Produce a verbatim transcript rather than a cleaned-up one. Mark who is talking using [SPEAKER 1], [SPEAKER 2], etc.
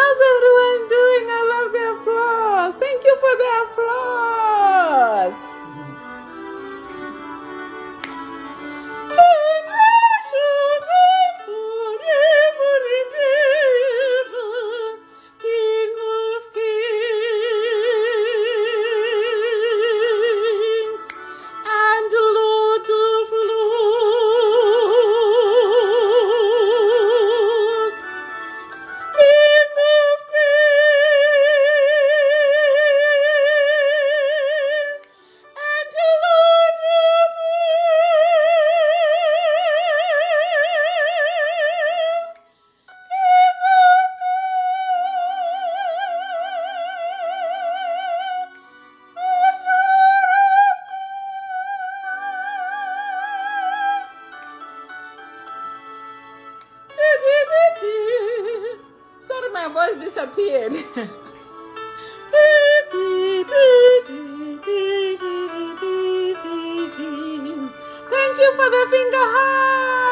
[SPEAKER 1] How's everyone doing? I love the applause. Thank you for the applause. King of kings and Lord of lords. King of kings and Lord of Sorry, my voice disappeared. Thank you for the finger heart.